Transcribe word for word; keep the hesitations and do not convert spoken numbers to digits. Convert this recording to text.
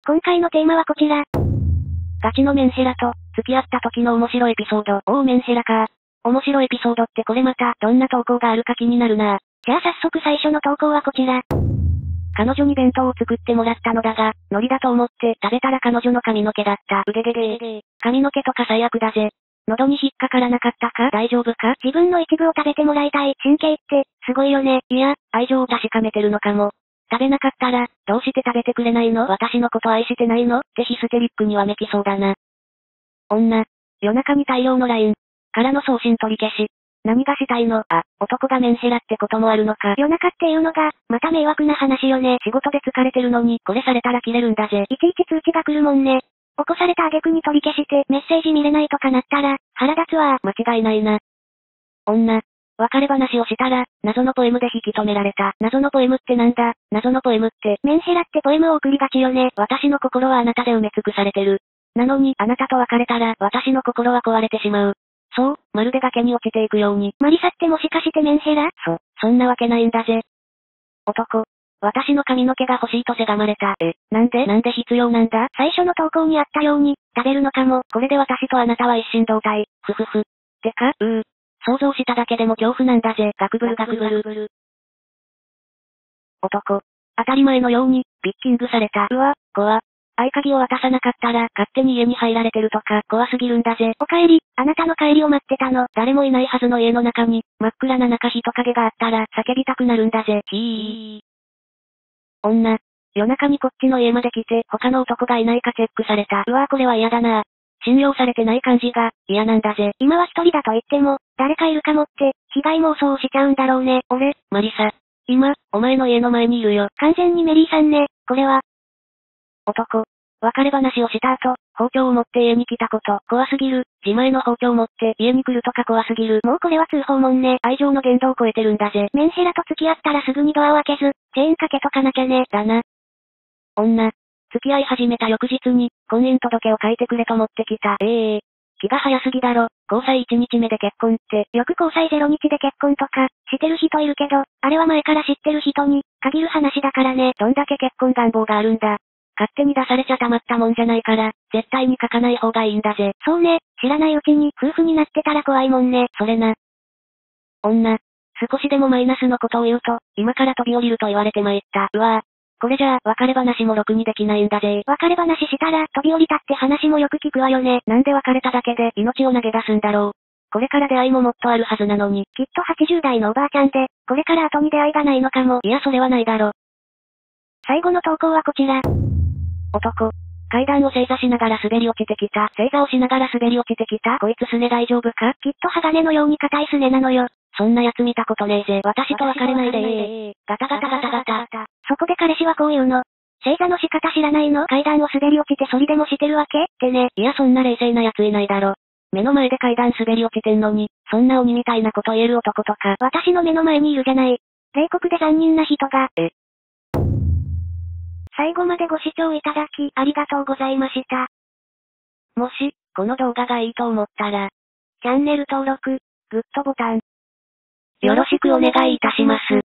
今回のテーマはこちら。 ガチのメンヘラと、付き合った時の面白いエピソード。おーメンヘラか。面白いエピソードってこれまた、どんな投稿があるか気になるな。 じゃあ早速最初の投稿はこちら。 彼女に弁当を作ってもらったのだが、海苔だと思って食べたら彼女の髪の毛だった。うげげげー。髪の毛とか最悪だぜ。喉に引っかからなかったか？大丈夫か？ 自分の一部を食べてもらいたい神経って、すごいよね。 いや、愛情を確かめてるのかも。食べなかったら、どうして食べてくれないの？私のこと愛してないの？ってヒステリックにわめきそうだな。女。夜中に大量の ライン。からの送信取り消し。何がしたいの？あ、男がメンヘラってこともあるのか。 夜中っていうのが、また迷惑な話よね。 仕事で疲れてるのに、これされたら切れるんだぜ。 いちいち通知が来るもんね。起こされた挙句に取り消してメッセージ見れないとかなったら、腹立つわ。 間違いないな。女。別れ話をしたら、謎のポエムで引き止められた。謎のポエムってなんだ？謎のポエムって。 メンヘラってポエムを送りがちよね。 私の心はあなたで埋め尽くされてる。なのに、あなたと別れたら、私の心は壊れてしまう。そう、まるで崖に落ちていくように。 マリサってもしかしてメンヘラ？ そ、そんなわけないんだぜ。男。私の髪の毛が欲しいとせがまれた。え、なんで？なんで必要なんだ？ 最初の投稿にあったように、食べるのかも。 これで私とあなたは一心同体。ふふふ。てか、うー。想像しただけでも恐怖なんだぜ。ガクブルガクブル。男。当たり前のように、ピッキングされた。うわ、怖。合鍵を渡さなかったら、勝手に家に入られてるとか、怖すぎるんだぜ。 お帰り、あなたの帰りを待ってたの。 誰もいないはずの家の中に、真っ暗な中人影があったら、叫びたくなるんだぜ。ひー。女。夜中にこっちの家まで来て、他の男がいないかチェックされた。うわーこれは嫌だな。信用されてない感じが、嫌なんだぜ。 今は一人だと言っても、誰かいるかもって、被害妄想をしちゃうんだろうね。 俺、マリサ。今、お前の家の前にいるよ。 完全にメリーさんね、これは。 男。別れ話をした後、包丁を持って家に来たこと、怖すぎる。自前の包丁を持って家に来るとか怖すぎる。 もうこれは通報もんね。 愛情の限度を超えてるんだぜ。 メンヘラと付き合ったらすぐにドアを開けず、チェーンかけとかなきゃね。 だな。女。付き合い始めた翌日に、婚姻届を書いてくれと持ってきた。ええー。気が早すぎだろ。交際いちにちめで結婚って。 よく交際ゼロにちで結婚とか、してる人いるけど、あれは前から知ってる人に、限る話だからね。 どんだけ結婚願望があるんだ。勝手に出されちゃたまったもんじゃないから、絶対に書かない方がいいんだぜ。 そうね、知らないうちに夫婦になってたら怖いもんね。 それな。女。少しでもマイナスのことを言うと、今から飛び降りると言われて参った。うわぁ。これじゃあ、別れ話もろくにできないんだぜ。 別れ話したら、飛び降りたって話もよく聞くわよね。 なんで別れただけで、命を投げ出すんだろう。これから出会いももっとあるはずなのに。 きっとはちじゅうだいのおばあちゃんで、これから後に出会いがないのかも。 いやそれはないだろ。 最後の投稿はこちら。 男。階段を正座しながら滑り落ちてきた。正座をしながら滑り落ちてきた。こいつすね大丈夫か？ きっと鋼のように硬いすねなのよ。 そんな奴見たことねえぜ。私と別れないでー。ガタガタガタガタ。 そこで彼氏はこう言うの。正座の仕方知らないの？階段を滑り落ちて反りでもしてるわけ？ってね。 いやそんな冷静な奴いないだろ。目の前で階段滑り落ちてんのに、そんな鬼みたいなこと言える男とか。 私の目の前にいるじゃない。冷酷で残忍な人が。 え。 最後までご視聴いただき、ありがとうございました。 もし、この動画がいいと思ったら、 チャンネル登録、グッドボタン、 よろしくお願いいたします。